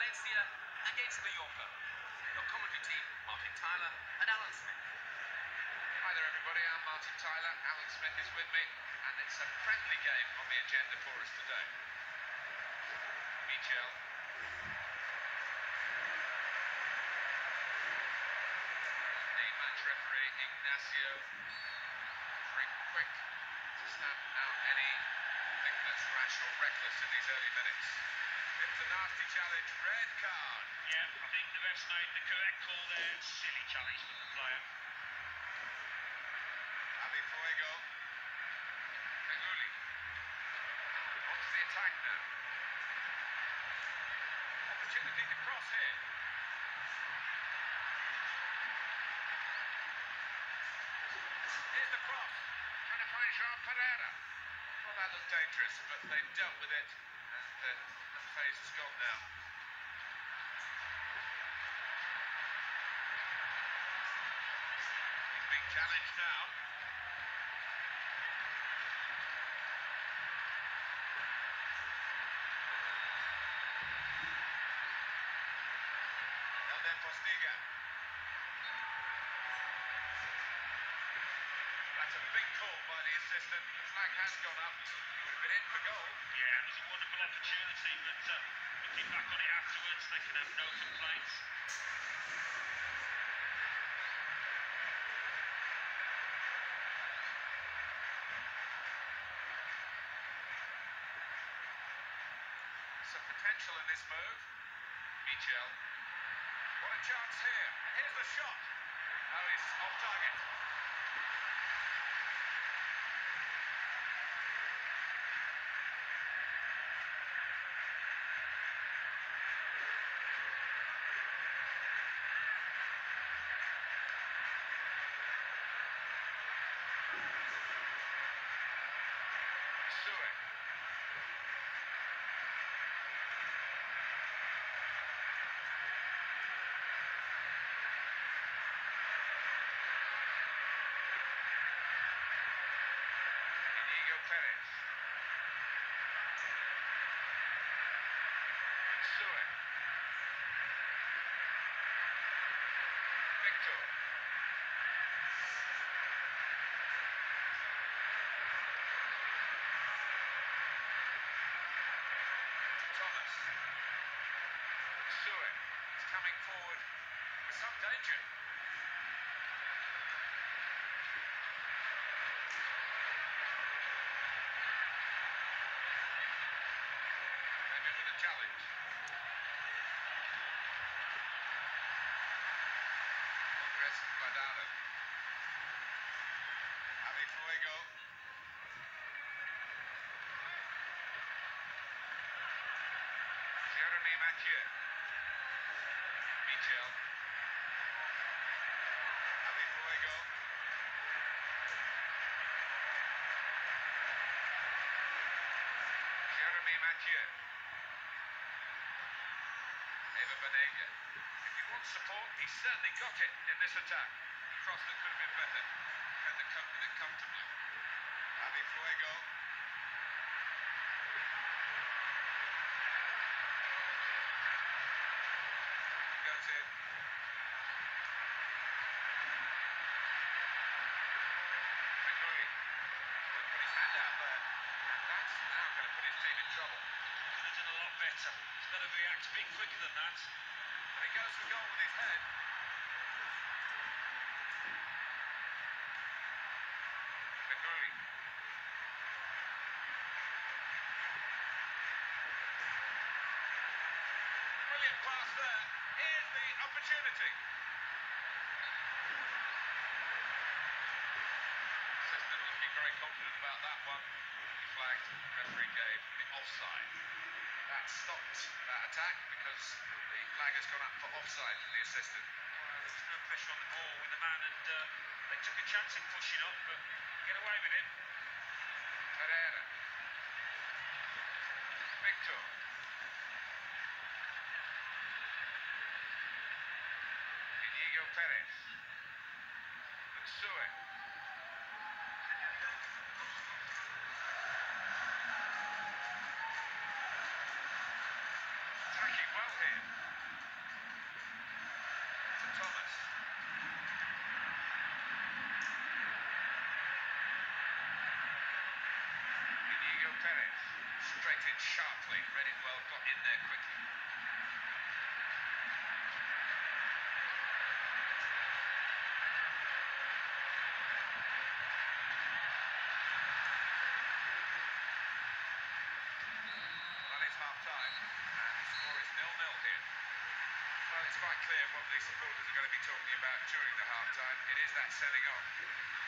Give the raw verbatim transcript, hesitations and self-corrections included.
Valencia against Mallorca. Your commentary team, Martin Tyler and Alan Smith. Hi there everybody, I'm Martin Tyler, Alan Smith is with me, and it's a friendly game on the agenda for us today. Michel. The match referee, Ignacio. Very quick to stamp out anything that's rash or reckless in these early minutes. It's a nasty challenge, red card. Yeah, I think the ref's made the correct call there. Silly challenge from the player. Javi Fuego. Feguli. On to the attack now. Opportunity to cross here. Here's the cross. Trying to find João Pereira. Well, that looked dangerous, but they've dealt with it, and uh, that phase is gone now. He's being challenged now. And then Postiga. That's a big call by the assistant. The flag has gone up. He would have been in for goal. Yeah, it was a wonderful opportunity, but uh, looking back on it afterwards, they can have no complaints. Some potential in this move. Michel. What a chance here. And here's the shot. Oh, he's off target. Suet. Perez. Suet. Victor. Thomas. Suet is coming forward with some danger. Challenge. Andres Guardado. Javi Fuego. Jeremy Mathieu. Michel. Javi Fuego. Jeremy Mathieu. Banega. If he wants support, he's certainly got it in this attack. The cross that could have been better. And the cope with it comfortably. Javi Fuego. He goes in. Feguli. Put his hand out there. And that's now going to put his team in trouble. Could have done a lot better. He's got to react a bit quicker than that. And he goes for goal with his head. Feguli. Brilliant pass there. Here's the opportunity. Assistant looking very confident about that one. He flagged, referee gave the offside. That stopped that attack because the flag has gone up for offside from the assistant. Well, there was no pressure on the ball with the man, and uh, they took a chance of pushing up, but get away with it. Pereira. Victor. Inigo Perez. Suet. Attacking working well here. To Thomas. Inigo Perez. Straight in sharply. Read it well, got in there quickly. Well, it's half-time, and the score is nil nil here. Well, it's quite clear what the supporters are going to be talking about during the half-time. It is that sending off.